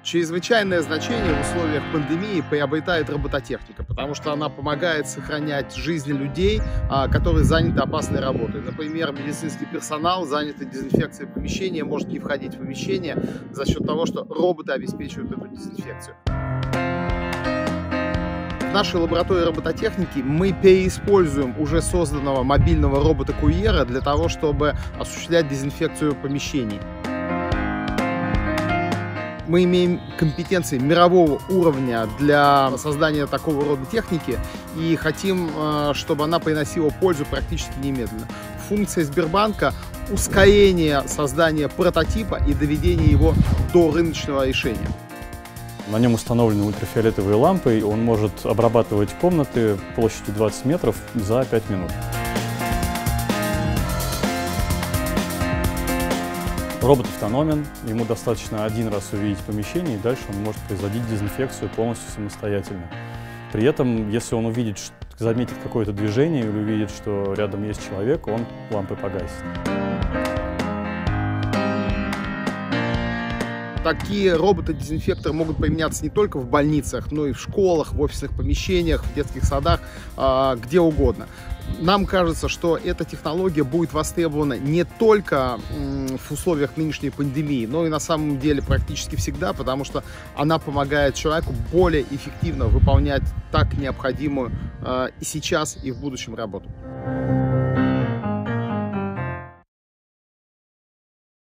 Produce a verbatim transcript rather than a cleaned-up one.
Чрезвычайное значение в условиях пандемии приобретает робототехника, потому что она помогает сохранять жизни людей, которые заняты опасной работой. Например, медицинский персонал, занятый дезинфекцией помещения, может не входить в помещение за счет того, что роботы обеспечивают эту дезинфекцию. В нашей лаборатории робототехники мы переиспользуем уже созданного мобильного робота-курьера для того, чтобы осуществлять дезинфекцию помещений. Мы имеем компетенции мирового уровня для создания такого рода техники и хотим, чтобы она приносила пользу практически немедленно. Функция Сбербанка – ускорение создания прототипа и доведение его до рыночного решения. На нем установлены ультрафиолетовые лампы, и он может обрабатывать комнаты площадью двадцать метров за пять минут. Робот автономен, ему достаточно один раз увидеть помещение, и дальше он может производить дезинфекцию полностью самостоятельно. При этом, если он увидит, заметит какое-то движение или увидит, что рядом есть человек, он лампы погасит. Такие роботы-дезинфекторы могут применяться не только в больницах, но и в школах, в офисных помещениях, в детских садах, где угодно. Нам кажется, что эта технология будет востребована не только в условиях нынешней пандемии, но и на самом деле практически всегда, потому что она помогает человеку более эффективно выполнять так необходимую и сейчас, и в будущем работу.